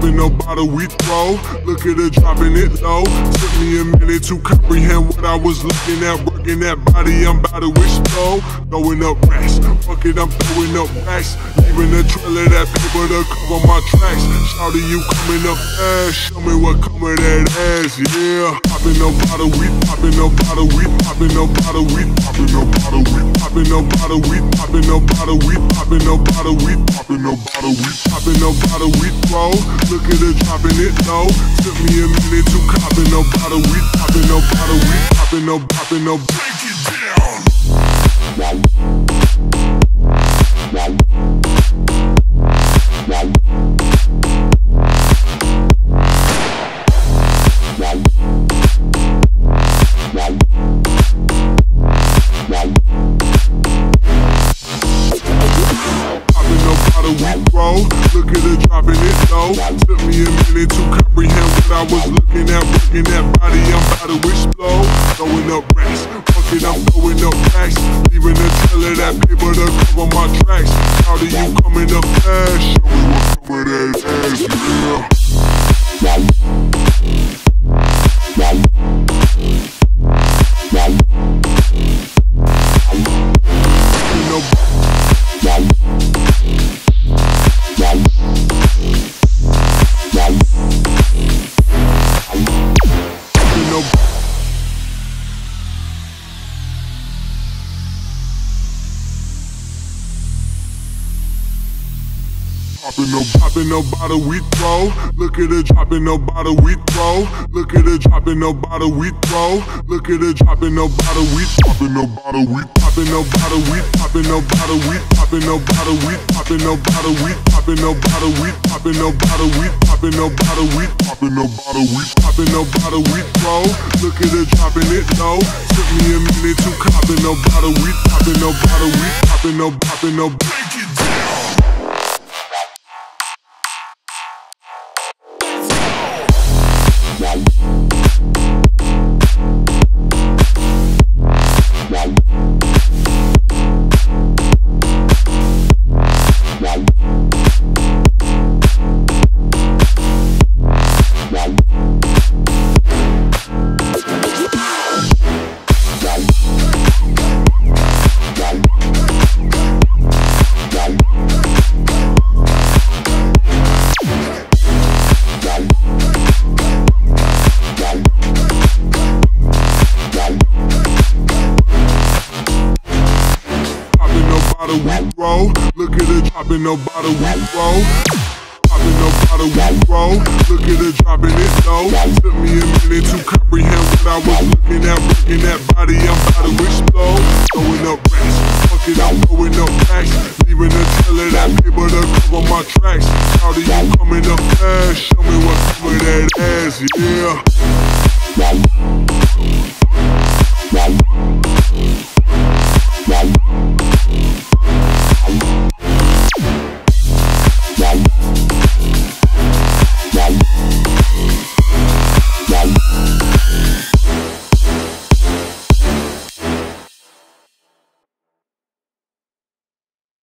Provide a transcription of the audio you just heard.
popping no bottle we throw. Look at her dropping it low. Took me a minute to comprehend what I was looking at. Working that body, I'm about to explode. Throwing up racks, fuck it, I'm throwing up racks. Leaving a trail of that paper to cover my tracks. Shawty, you coming up fast, show me what come of that ass, yeah. Popping no bottle we, popping no bottle we, popping no bottle we, popping no bottle we, popping no bottle we, popping no bottle we, popping no bottle we, popping no bottle we, popping no bottle we throw. Look at her dropping it low. Took me a minute to copping no bottle we, popping no bottle we, popping no, break it down. Look at her dropping it low. Took me a minute to comprehend what I was looking at. Working that body, I'm about to explode. Throwing up racks, fuck it, I'm throwing up racks. Leaving a trail of that paper to cover my tracks. Shawty, you coming up fast, show me what come of that ass, yeah. Popping no bottle we throw. Look at her dropping no bottle we throw. Look at her dropping no bottle we throw. Look at her dropping no bottle we, popping no bottle we, popping no bottle we, popping no bottle we, popping no bottle we, popping no bottle we, popping no bottle we, popping no bottle we, popping no bottle we, popping no bottle we, popping no bottle we throw. Look at her dropping it low. Took me a minute to copping no bottle we, popping no bottle we, popping no, break it down. Look at her dropping no bottle we throw. Popping no bottle we throw. Look at her dropping it low. Took me a minute to comprehend what I was looking at. Working that body, I'm about to explode. Throwing up racks, fuck it, I'm throwing up racks. Leaving a trail of that paper to cover my tracks. Shawty, you coming up fast, show me what come of that ass, yeah.